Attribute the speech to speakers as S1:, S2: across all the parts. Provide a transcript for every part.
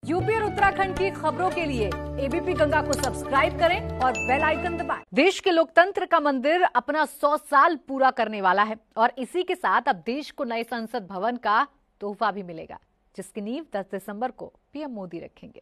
S1: UP और उत्तराखंड की खबरों के लिए एबीपी गंगा को सब्सक्राइब करें और बेल आइकन दबाएं। देश के लोकतंत्र का मंदिर अपना 100 साल पूरा करने वाला है और इसी के साथ अब देश को नए संसद भवन का तोहफा भी मिलेगा, जिसकी नींव 10 दिसंबर को पीएम मोदी रखेंगे।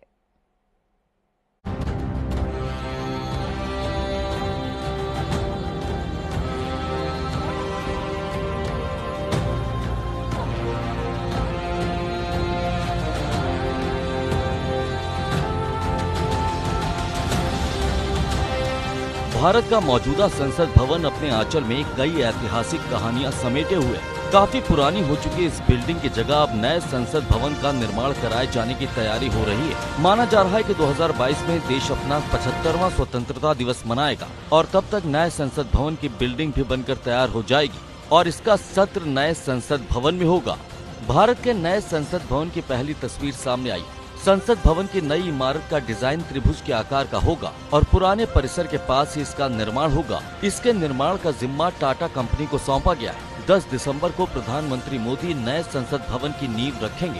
S2: भारत का मौजूदा संसद भवन अपने आंचल में कई ऐतिहासिक कहानियां समेटे हुए काफी पुरानी हो चुकी इस बिल्डिंग की जगह अब नए संसद भवन का निर्माण कराए जाने की तैयारी हो रही है। माना जा रहा है कि 2022 में देश अपना 75वां स्वतंत्रता दिवस मनाएगा और तब तक नए संसद भवन की बिल्डिंग भी बनकर तैयार हो जाएगी और इसका सत्र नए संसद भवन में होगा। भारत के नए संसद भवन की पहली तस्वीर सामने आई। संसद भवन की नई इमारत का डिजाइन त्रिभुज के आकार का होगा और पुराने परिसर के पास ही इसका निर्माण होगा। इसके निर्माण का जिम्मा टाटा कंपनी को सौंपा गया है। 10 दिसंबर को प्रधानमंत्री मोदी नए संसद भवन की नींव रखेंगे।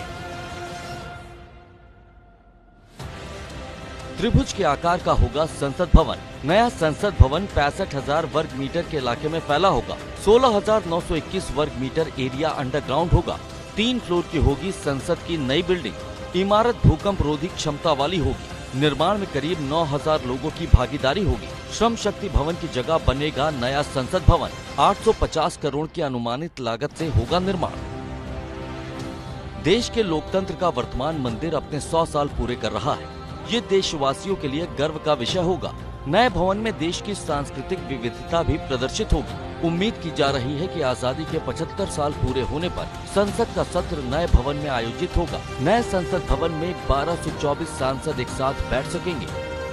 S2: त्रिभुज के आकार का होगा संसद भवन। नया संसद भवन 65,000 वर्ग मीटर के इलाके में फैला होगा। 16,921 वर्ग मीटर एरिया अंडरग्राउंड होगा। 3 फ्लोर की होगी संसद की नई बिल्डिंग। इमारत भूकंप रोधी क्षमता वाली होगी। निर्माण में करीब 9,000 लोगों की भागीदारी होगी। श्रम शक्ति भवन की जगह बनेगा नया संसद भवन। 850 करोड़ की अनुमानित लागत से होगा निर्माण। देश के लोकतंत्र का वर्तमान मंदिर अपने 100 साल पूरे कर रहा है। ये देशवासियों के लिए गर्व का विषय होगा। नए भवन में देश की सांस्कृतिक विविधता भी प्रदर्शित होगी। उम्मीद की जा रही है कि आजादी के 75 साल पूरे होने पर संसद का सत्र नए भवन में आयोजित होगा। नए संसद भवन में 1224 सांसद एक साथ बैठ सकेंगे।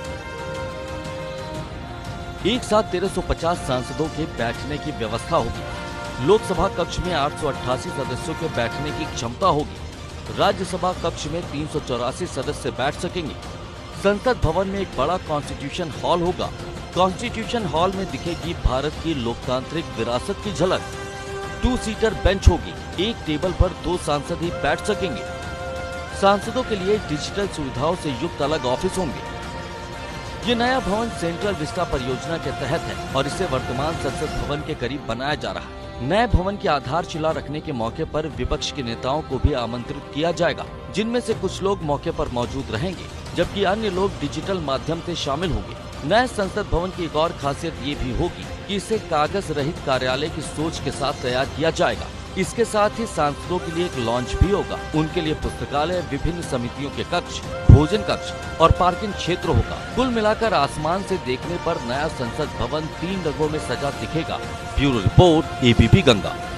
S2: एक साथ 1350 सांसदों के बैठने की व्यवस्था होगी। लोकसभा कक्ष में 888 सदस्यों के बैठने की क्षमता होगी। राज्यसभा कक्ष में 384 सदस्य बैठ सकेंगे। संसद भवन में एक बड़ा कॉन्स्टिट्यूशन हॉल होगा। कॉन्स्टिट्यूशन हॉल में दिखेगी भारत की लोकतांत्रिक विरासत की झलक। 2 सीटर बेंच होगी। एक टेबल पर 2 सांसद ही बैठ सकेंगे। सांसदों के लिए डिजिटल सुविधाओं से युक्त अलग ऑफिस होंगे। ये नया भवन सेंट्रल विस्टा परियोजना के तहत है और इसे वर्तमान संसद भवन के करीब बनाया जा रहा है। नए भवन की आधारशिला रखने के मौके पर विपक्ष के नेताओं को भी आमंत्रित किया जाएगा, जिनमें से कुछ लोग मौके पर मौजूद रहेंगे, जबकि अन्य लोग डिजिटल माध्यम से शामिल होंगे। नए संसद भवन की एक और खासियत ये भी होगी कि इसे कागज रहित कार्यालय की सोच के साथ तैयार किया जाएगा। इसके साथ ही सांसदों के लिए एक लॉन्च भी होगा। उनके लिए पुस्तकालय, विभिन्न समितियों के कक्ष, भोजन कक्ष और पार्किंग क्षेत्र होगा। कुल मिलाकर आसमान से देखने पर नया संसद भवन 3 रंगों में सजा दिखेगा। Bureau report, ABP Ganga.